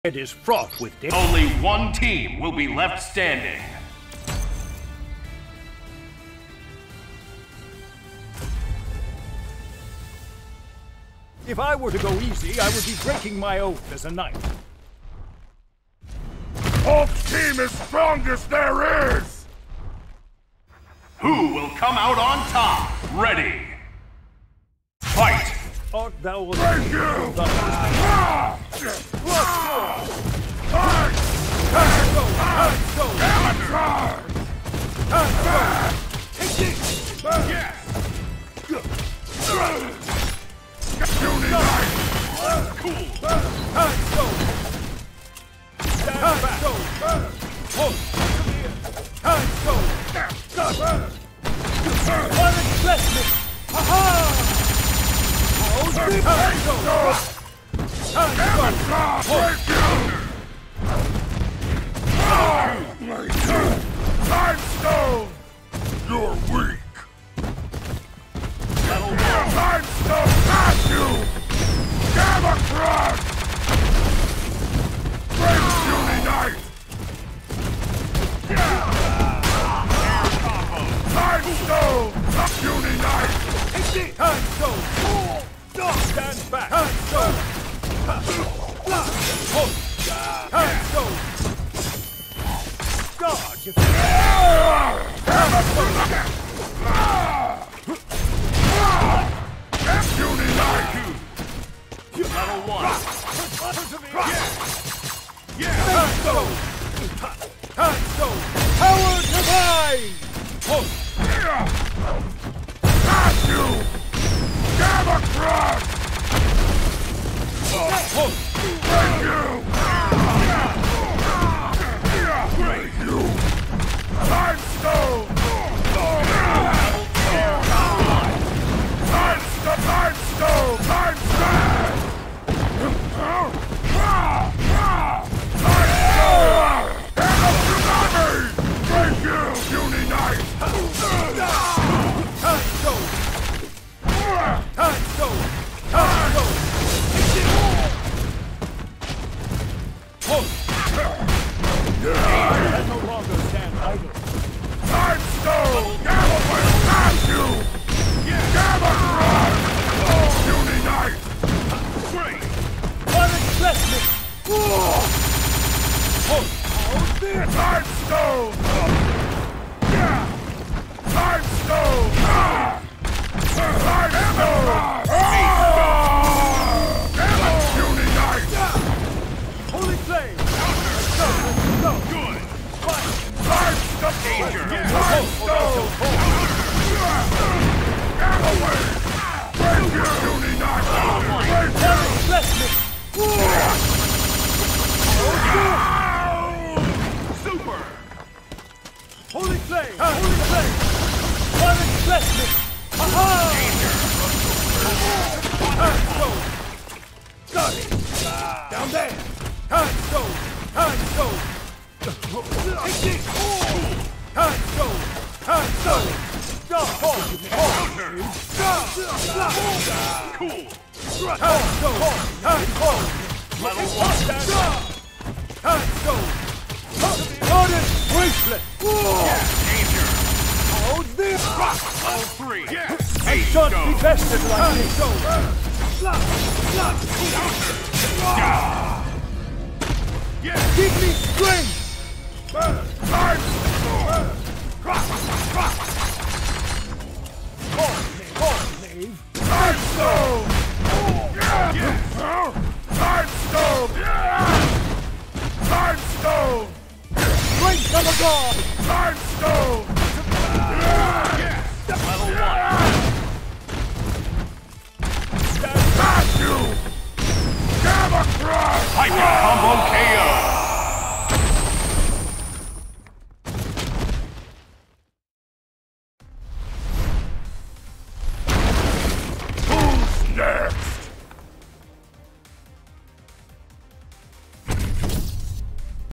It is fraught with danger. Only one team will be left standing. If I were to go easy, I would be breaking my oath as a knight. Hulk's team is strongest there is! Who will come out on top? Ready! Fight! Art thou will Thank you! Time Stone! You're weak! Time Stone got you! Gamma Crush! Great Puny Knight! Time Stone! Puny Knight! Time Stone! Stand back! Time Stone! Time Stone! Dodge! Puny Knight! Level 1. Time Stone! Time Stone! Power divine! Got you! Gamma Crush! Thank you! Thank you! Time Stone! Time Stone! Time Stone! Time Stone! Thank you, Puny Knight! Time Stone! Time Stone! Time Stone! I no longer stand idle. Time Stone! Gamma will got you! Gamma Crush! Puny Knight! Great! Unexpected! Time Stone! Time Stone! Time Stone! Puny Knight! Holy Flame! Good! Time Stone! Danger! Time Stone! Gamma Wave! Thank you, Puny Knight! Thank you! Unexpected! Super! Holy Flame! Holy Flame! Unexpected! Aha! Time Stone! Got it! Down there! Time Stone! Time Stone! Take it! Time Stone! Time Stone! Stop! Cool! Time Stone! Time Stone! Level 1. Time Stone! Garden Bracelet! Danger! Hold this! Level 3. I shan't be bested like this! Give me strength! Time Knave! Time Stone! Time Stone! Time Stone! Strength of a god! Time Stone!